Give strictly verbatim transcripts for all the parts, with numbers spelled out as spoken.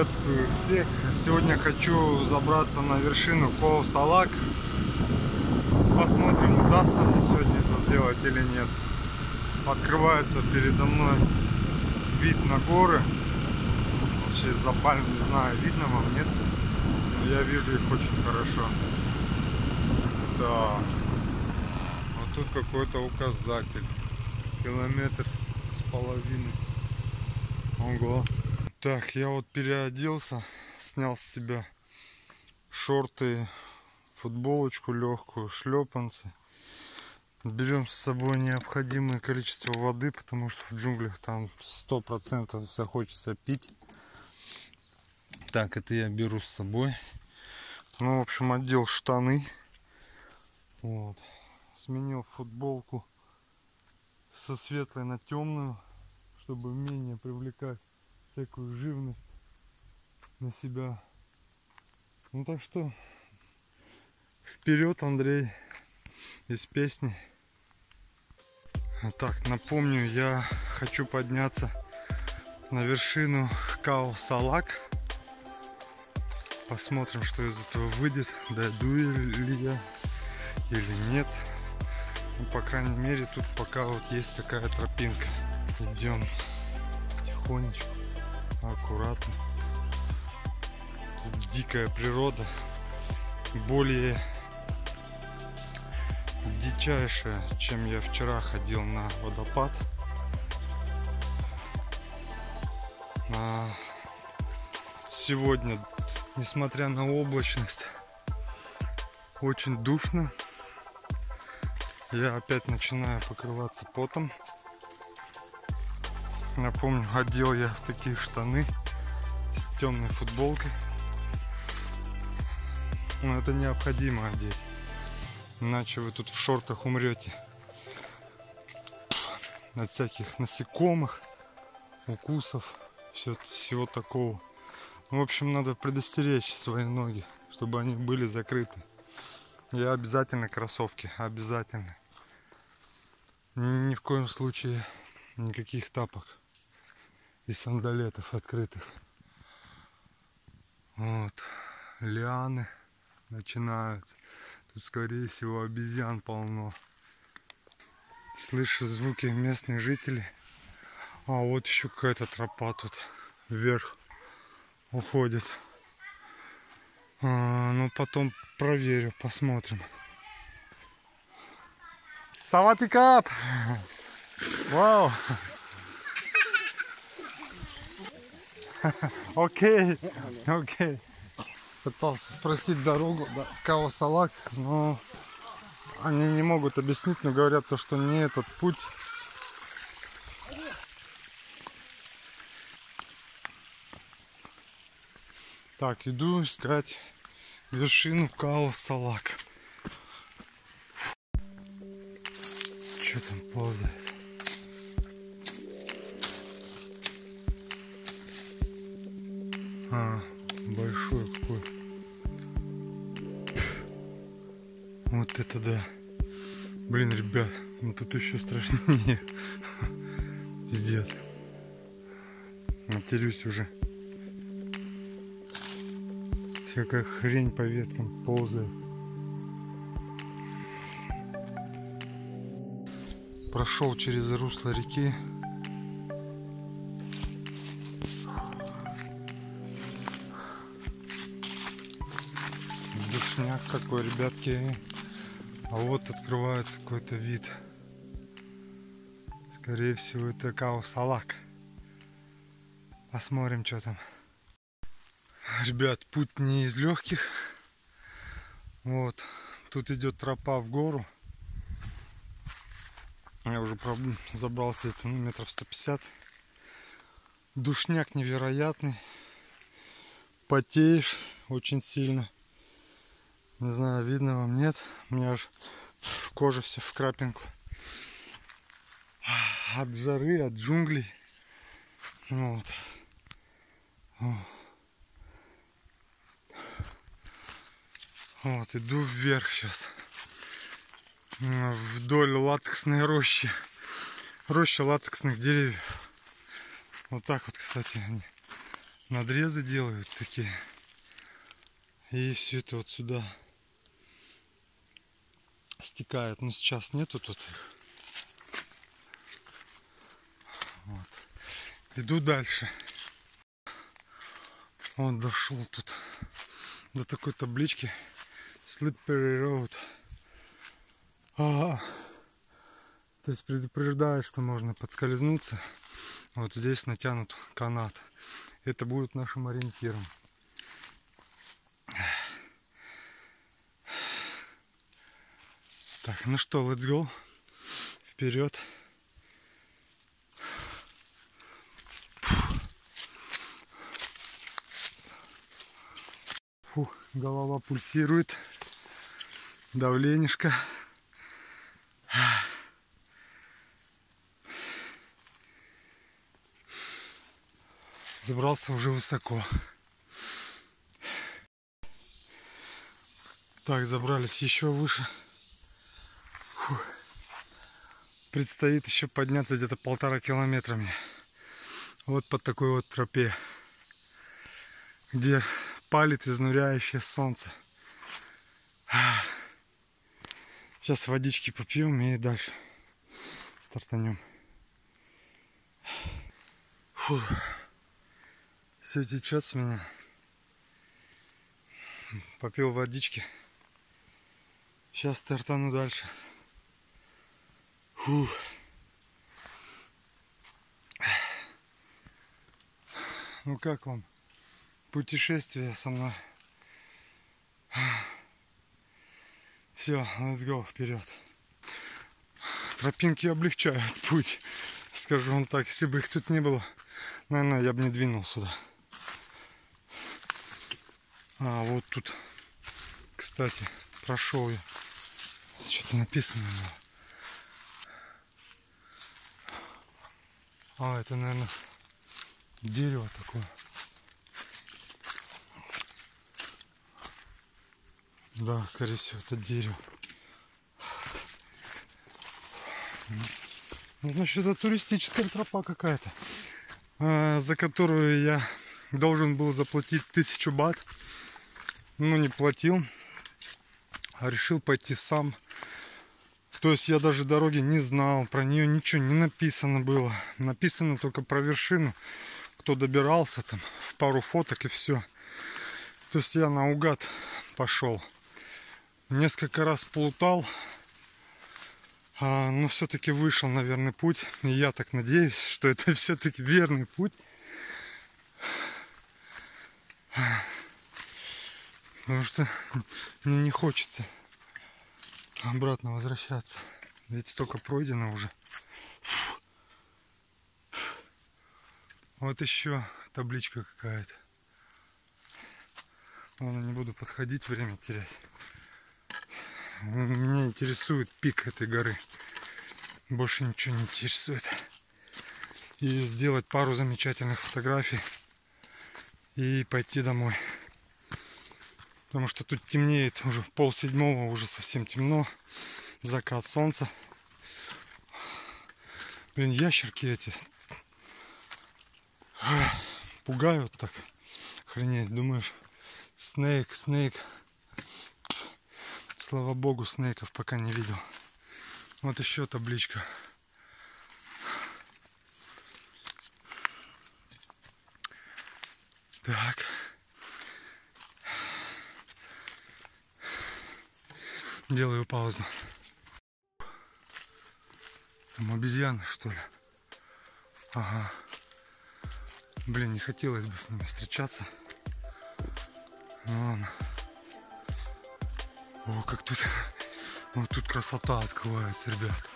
Приветствую всех! Сегодня хочу забраться на вершину Коу-Салак. Посмотрим, удастся мне сегодня это сделать или нет. Открывается передо мной вид на горы. Вообще из-за пальм, не знаю, видно вам, нет? Но я вижу их очень хорошо. Да. Вот тут какой-то указатель. Километр с половиной. Ого. Так, я вот переоделся, снял с себя шорты, футболочку легкую, шлепанцы. Берем с собой необходимое количество воды, потому что в джунглях там сто процентов захочется пить. Так, это я беру с собой. Ну, в общем, одел штаны. Вот. Сменил футболку со светлой на темную, чтобы менее привлекать всякую живность на себя. Ну так что вперед, Андрей, из песни. Так, напомню, я хочу подняться на вершину Коу-Салак. Посмотрим, что из этого выйдет, дойду ли я или нет. Ну, по крайней мере, тут пока вот есть такая тропинка. Идем тихонечку, аккуратно. Тут дикая природа, более дичайшая, чем я вчера ходил на водопад. А сегодня, несмотря на облачность, очень душно. Я опять начинаю покрываться потом. Напомню, одел я в такие штаны с темной футболкой. Но это необходимо одеть, иначе вы тут в шортах умрете от всяких насекомых, укусов, все, всего такого. В общем, надо предостеречь свои ноги, чтобы они были закрыты. И обязательно кроссовки, обязательно. Ни, ни в коем случае никаких тапок и сандалетов открытых. Вот, лианы начинаются. Тут, скорее всего, обезьян полно. Слышу звуки местных жителей. А вот еще какая-то тропа тут вверх уходит. А, ну, потом проверю, посмотрим. Саватикап! Вау! Окей, окей. Пытался спросить дорогу до Коу-Салак, но они не могут объяснить, но говорят то, что не этот путь. Так, иду искать вершину Коу-Салак. Что там ползает? А, большой какой. Вот это да. Блин, ребят, ну тут еще страшнее. Пиздец. Матерюсь уже. Всякая хрень по веткам ползает. Прошел через русло реки. Душняк такой, ребятки. А вот открывается какой-то вид. Скорее всего, это Коу-Салак. Посмотрим, что там. Ребят, путь не из легких. Вот. Тут идет тропа в гору. Я уже, правда, забрался это, ну, метров сто пятьдесят. Душняк невероятный. Потеешь очень сильно. Не знаю, видно вам, нет. У меня аж кожа вся в крапинку. От жары, от джунглей. Вот. Вот, иду вверх сейчас. Вдоль латексной рощи. Роща латексных деревьев. Вот так вот, кстати, они надрезы делают такие. И все это вот сюда стекает. Но сейчас нету тут их. Вот. Иду дальше. Вот дошел тут до такой таблички Slippery Road. А, то есть предупреждает, что можно подскользнуться. Вот здесь натянут канат. Это будет нашим ориентиром. Так, ну что, let's go. Вперед. Фу, голова пульсирует. Давленишко. Забрался уже высоко. Так, забрались еще выше. Фу. Предстоит еще подняться где-то полтора километра мне. Вот под такой вот тропе, где палит изнуряющее солнце. Сейчас водички попьем и дальше стартанем. Фу. Все течет с меня. Попил водички. Сейчас стартану дальше. Фу. Ну как вам путешествие со мной? Все, let's go, вперед. Тропинки облегчают путь. Скажу вам так, если бы их тут не было, наверное, я бы не двинул сюда. А, вот тут, кстати, прошел я. Что-то написано было. А, это, наверное, дерево такое. Да, скорее всего, это дерево. Ну, значит, это туристическая тропа какая-то, а, за которую я должен был заплатить тысячу бат. Но не платил, а решил пойти сам. То есть я даже дороги не знал, про нее ничего не написано было. Написано только про вершину, кто добирался, там пару фоток и все. То есть я наугад пошел. Несколько раз плутал, а, но все-таки вышел на верный путь. И я так надеюсь, что это все-таки верный путь. Потому что мне не хочется обратно возвращаться. Ведь столько пройдено уже. Фу. Вот еще табличка какая-то. Ладно, не буду подходить, время терять. Меня интересует пик этой горы. Больше ничего не интересует. И сделать пару замечательных фотографий. И пойти домой. Потому что тут темнеет уже пол седьмого, уже совсем темно. Закат солнца. Блин, ящерки эти пугают так. Охренеть, думаешь, снейк, снейк. Слава богу, снейков пока не видел. Вот еще табличка. Так. Делаю паузу. Там обезьяны, что ли? Ага. Блин, не хотелось бы с ними встречаться. Ну ладно. О, как тут... Вот тут красота открывается, ребят.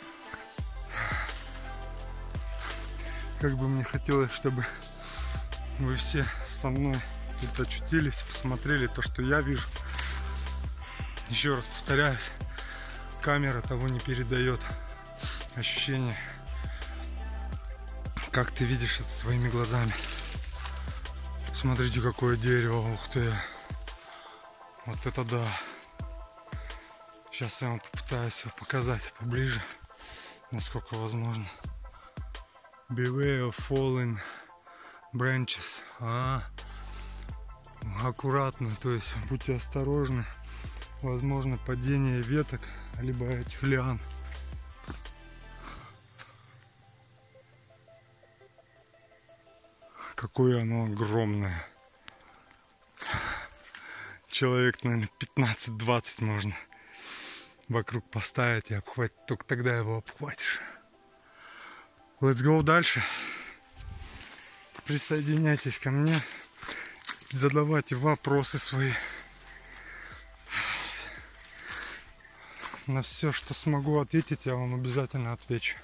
Как бы мне хотелось, чтобы вы все со мной тут очутились, посмотрели то, что я вижу. Еще раз повторяюсь, камера того не передает ощущение, как ты видишь это своими глазами. Смотрите, какое дерево, ух ты. Вот это да. Сейчас я вам попытаюсь его показать поближе, насколько возможно. Beware of falling branches. А, аккуратно, то есть будьте осторожны. Возможно падение веток, либо этих лиан. Какое оно огромное. Человек, наверное, пятнадцать-двадцать можно вокруг поставить и обхватить. Только тогда его обхватишь. Let's go дальше. Присоединяйтесь ко мне. Задавайте вопросы свои. На все, что смогу ответить, я вам обязательно отвечу.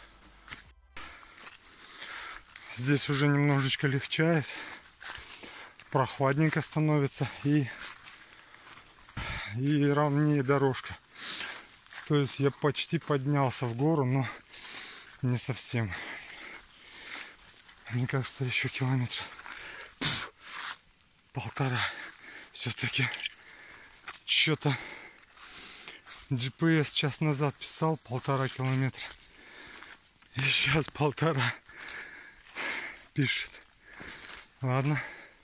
Здесь уже немножечко легчает. Прохладненько становится и, и ровнее дорожка. То есть я почти поднялся в гору, но не совсем. Мне кажется, еще километр полтора. Все-таки что-то джи пи эс час назад писал полтора километра. И сейчас полтора пишет. Ладно.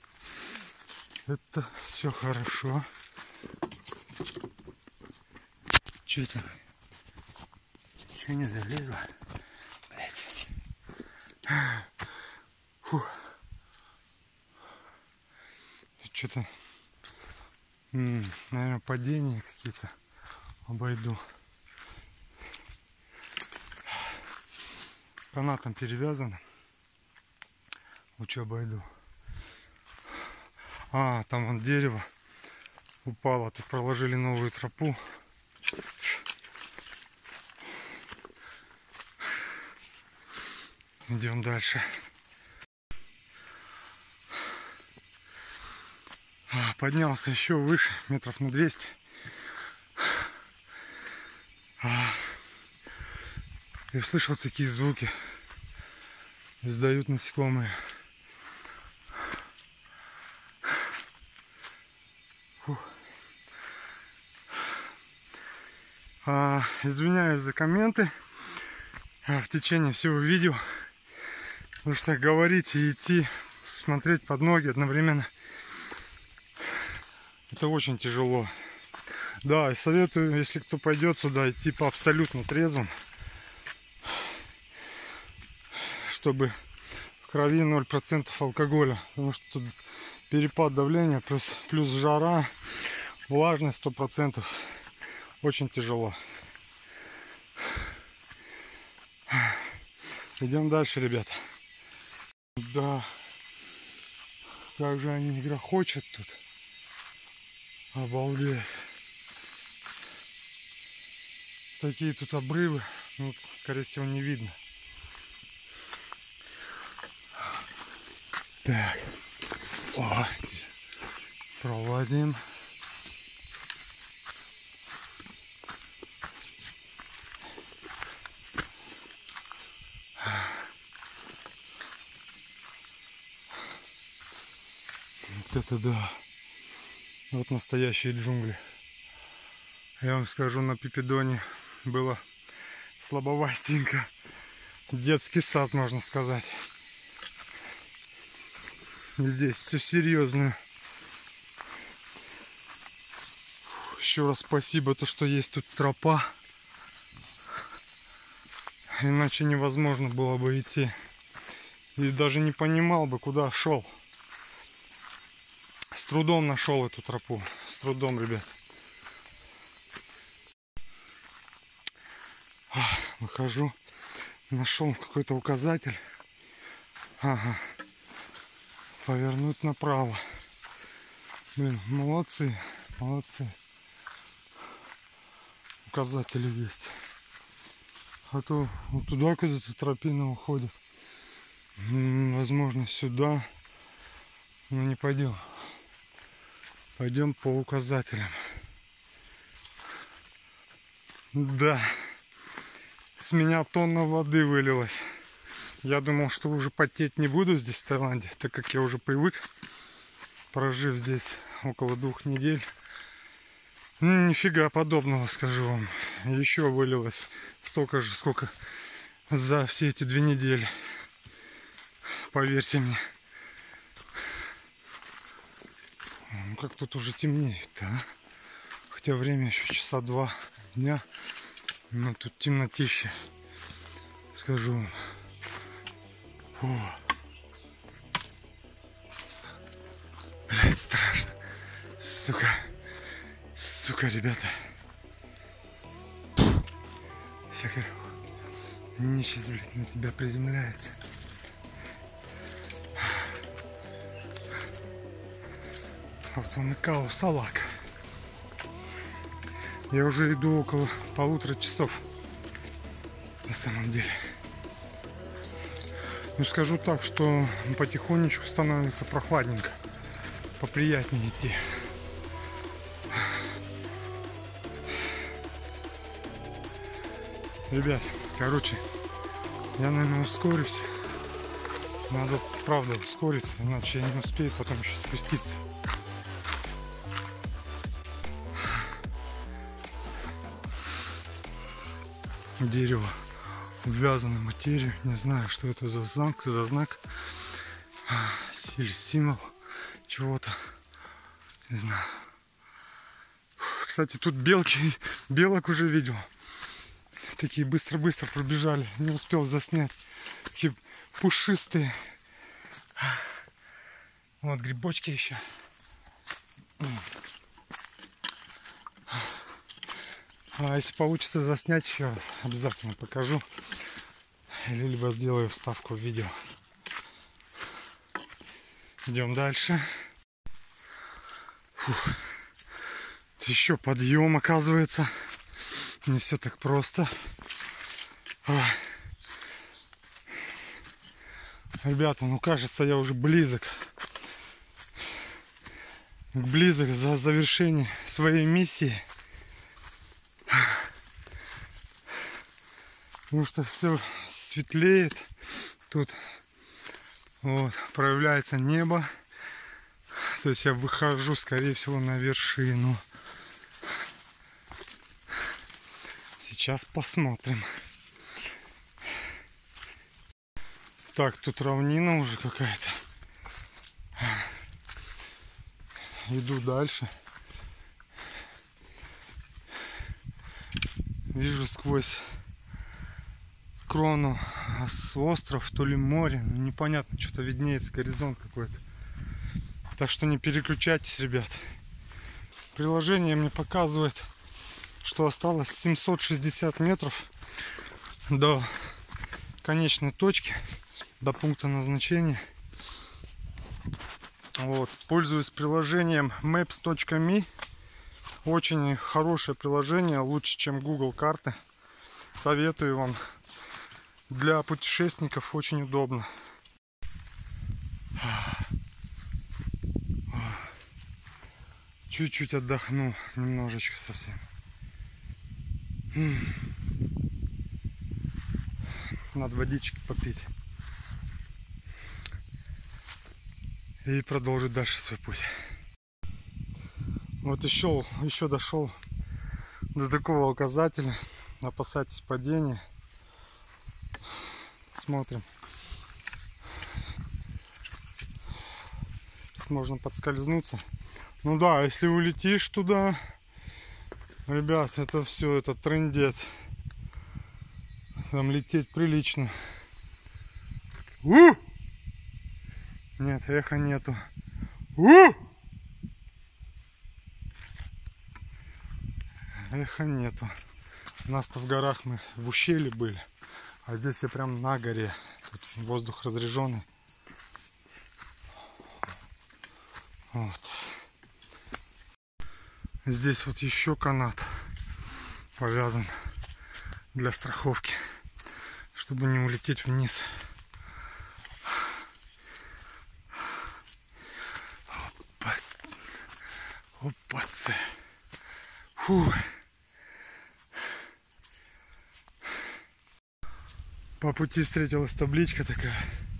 Это все хорошо. Че это? Че не залезла? Блять. Фух. Что-то, наверное, падения какие-то. Обойду. Канатом перевязано. Лучше обойду. А, там вон дерево упало. Тут проложили новую тропу. Идем дальше. А, поднялся еще выше, метров на двести. А, и услышал такие звуки. Издают насекомые. А, извиняюсь за комменты а, в течение всего видео. Потому что говорить и идти, смотреть под ноги одновременно, это очень тяжело. Да, и советую, если кто пойдет сюда, идти по абсолютно трезвым, чтобы в крови ноль процентов алкоголя. Потому что тут перепад давления, плюс, плюс жара, влажность сто процентов. Очень тяжело. Идем дальше, ребята. Да, как же они грохочут тут. Обалдеть. Такие тут обрывы, ну, скорее всего, не видно. Так. О, проводим. Вот это да. Вот настоящие джунгли. Я вам скажу, на Пипедоне было слабовастенько. Детский сад, можно сказать. Здесь все серьезно. Еще раз спасибо, то, что есть тут тропа. Иначе невозможно было бы идти. И даже не понимал бы, куда шел. С трудом нашел эту тропу. С трудом, ребят. Выхожу. Нашел какой-то указатель. Ага. Повернуть направо. Блин, молодцы. Молодцы. Указатели есть. А то вот туда куда-то тропина уходит. М-м, возможно, сюда. Но не пойдем. Пойдем по указателям. Да. С меня тонна воды вылилась. Я думал, что уже потеть не буду здесь, в Таиланде, так как я уже привык, прожив здесь около двух недель. Ну, нифига подобного, скажу вам. Еще вылилось столько же, сколько за все эти две недели. Поверьте мне. Ну как тут уже темнеет-то, а? Хотя время еще часа два дня. Но тут темнотища. Скажу вам. Фу. Блять, страшно. Сука. Сука, ребята. Всякая нечисть, блядь, на тебя приземляется. Вот он и Као Салак. Я уже иду около полутора часов. На самом деле. Ну скажу так, что потихонечку становится прохладненько. Поприятнее идти. Ребят, короче, я, наверное, ускорюсь. Надо, правда, ускориться, иначе я не успею потом еще спуститься. Дерево обвязано материю. Не знаю, что это за знак, за знак. Или символ чего-то. Не знаю. Кстати, тут белки, белок уже видел. Такие быстро-быстро пробежали. Не успел заснять. Такие пушистые. Вот грибочки еще. А если получится заснять еще раз, обязательно покажу. Или либо сделаю вставку в видео. Идем дальше. Фух. Еще подъем, оказывается. Не все так просто. Ой. Ребята, ну кажется, я уже близок. Близок за завершение своей миссии. Потому что все светлеет. Тут вот проявляется небо. То есть я выхожу, скорее всего, на вершину. Сейчас посмотрим. Так, тут равнина уже какая-то. Иду дальше. Вижу сквозь крону остров, то ли море. Непонятно, что-то виднеется, горизонт какой-то. Так что не переключайтесь, ребят. Приложение мне показывает, что осталось семьсот шестьдесят метров до конечной точки, до пункта назначения. Вот. Пользуюсь приложением мэпс точка ми. Очень хорошее приложение, лучше, чем Google карты. Советую вам. Для путешественников очень удобно. Чуть-чуть отдохну, немножечко совсем. Надо водички попить. И продолжить дальше свой путь. Вот еще, еще дошел до такого указателя. Опасайтесь падения. Смотрим. Тут можно подскользнуться. Ну да, если улетишь туда, ребят, это все, это трындец. Там лететь прилично. У! Нет, эха нету. У! Эха нету. У нас-то в горах мы в ущелье были. А здесь я прям на горе. Тут воздух разреженный. Вот. Здесь вот еще канат повязан для страховки, чтобы не улететь вниз. Опа. Опацы. Фу. По пути встретилась табличка такая.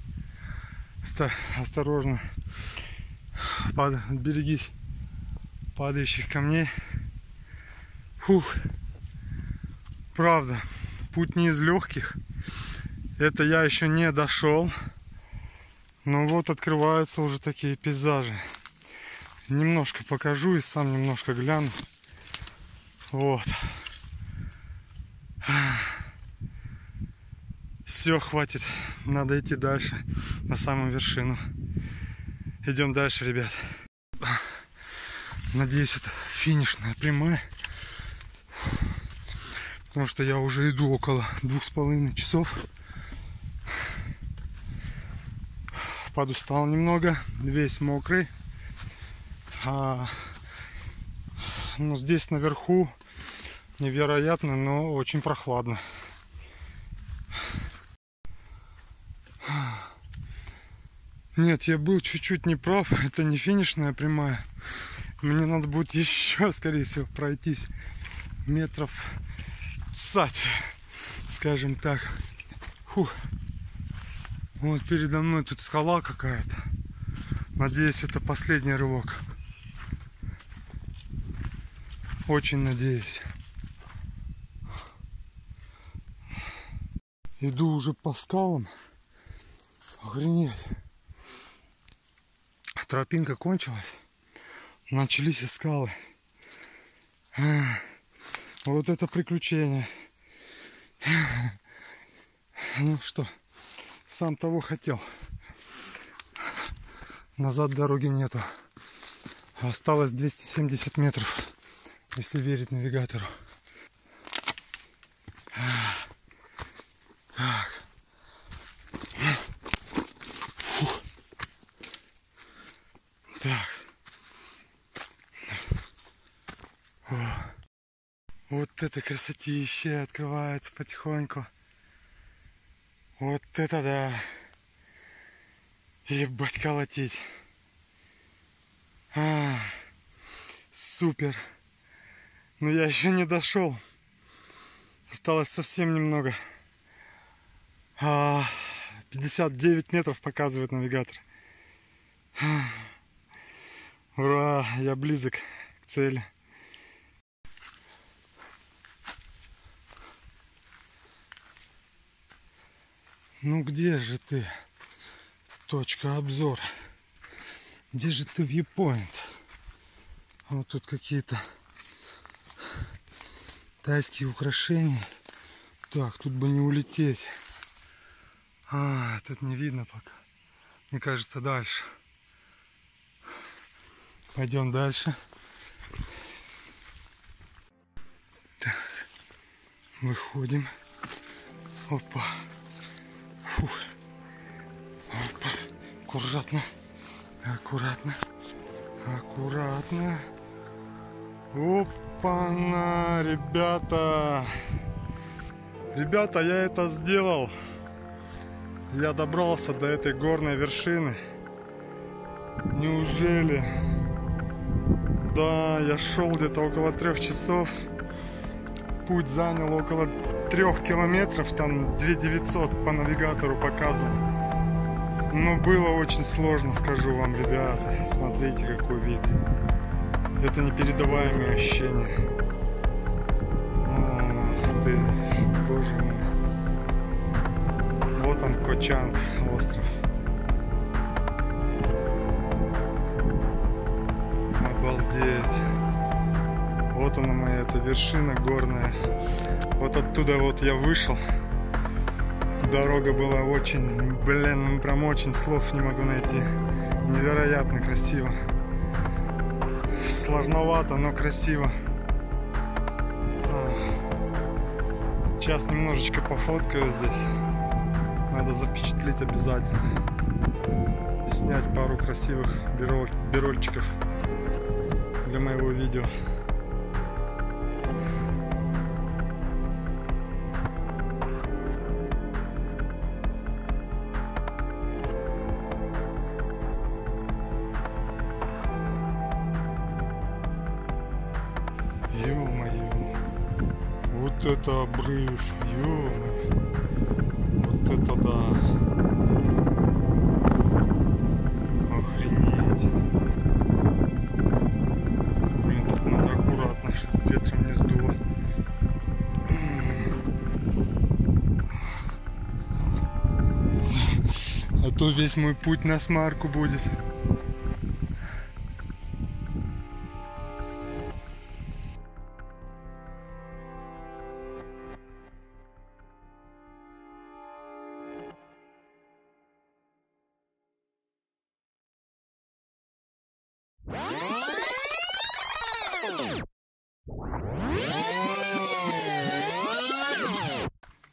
Осторожно. Пад... Берегись падающих камней. Фух. Правда, путь не из легких. Это я еще не дошел. Но вот открываются уже такие пейзажи. немножко покажу и сам немножко гляну. Вот. Все, хватит. Надо идти дальше, на самую вершину. Идем дальше, ребят. Надеюсь, это финишная прямая. Потому что я уже иду около двух с половиной часов. Подустал немного, весь мокрый. А, ну, здесь наверху невероятно, но очень прохладно. Нет, я был чуть-чуть неправ. Это не финишная прямая. Мне надо будет еще, скорее всего, пройтись метров пятьдесят, скажем так. Фух. Вот передо мной тут скала какая-то. Надеюсь, это последний рывок. Очень надеюсь. Иду уже по скалам. Охренеть. Тропинка кончилась. Начались скалы. Вот это приключение. Ну что, сам того хотел. Назад дороги нету. Осталось двести семьдесят метров, если верить навигатору. Так. Фух. Так. О. Вот это красотища открывается потихоньку. Вот это да. Ебать колотить. А, супер. Но я еще не дошел. Осталось совсем немного. А, пятьдесят девять метров показывает навигатор. Ура, я близок к цели. Ну где же ты? Точка обзора. Где же ты, вьюпоинт? Вот тут какие-то тайские украшения. Так, тут бы не улететь. А, тут не видно пока. Мне кажется, дальше. Пойдем дальше. Так, выходим. Опа. Фух. Опа. Аккуратно. Аккуратно. Аккуратно. Опа-на, ребята. Ребята, я это сделал. Я добрался до этой горной вершины. Неужели? Да, я шел где-то около трех часов. Путь занял около трех километров. Там две тысячи девятьсот по навигатору показывал. Но было очень сложно, скажу вам, ребята. Смотрите, какой вид. Это непередаваемые ощущения. Ох ты, боже мой. Вот он, Кочанг, остров. Обалдеть. Вот она моя, эта вершина горная. Вот оттуда вот я вышел. Дорога была очень, блин, ну прям очень, слов не могу найти. Невероятно красиво. Сложновато, но красиво. Сейчас немножечко пофоткаю здесь. Надо запечатлеть обязательно. И снять пару красивых бироль, бирольчиков для моего видео. Ё-моё, вот это обрыв, ё-моё, вот это да, охренеть. Блин, тут надо аккуратно, чтобы ветром не сдуло. А то весь мой путь на смарку будет.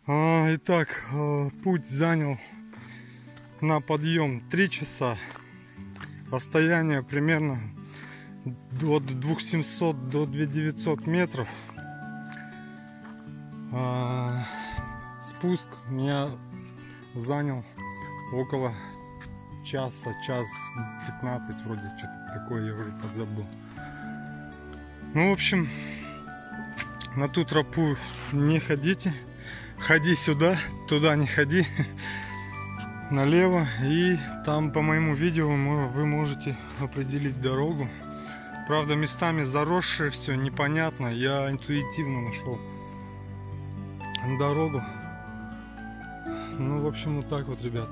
Итак, путь занял на подъем три часа. Расстояние примерно от двух тысяч семисот до двух тысяч девятисот метров. Спуск меня занял около часа, час пятнадцать вроде, что-то такое, я уже подзабыл. Ну, в общем, на ту тропу не ходите, ходи сюда, туда не ходи, налево, и там по моему видео вы можете определить дорогу. Правда, местами заросшее все, непонятно, я интуитивно нашел дорогу. Ну, в общем, вот так вот, ребята.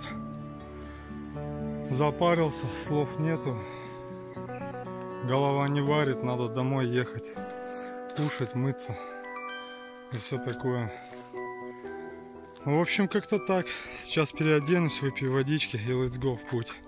Запарился, слов нету. Голова не варит, надо домой ехать, кушать, мыться и все такое. В общем, как-то так. Сейчас переоденусь, выпью водички и let's go в путь.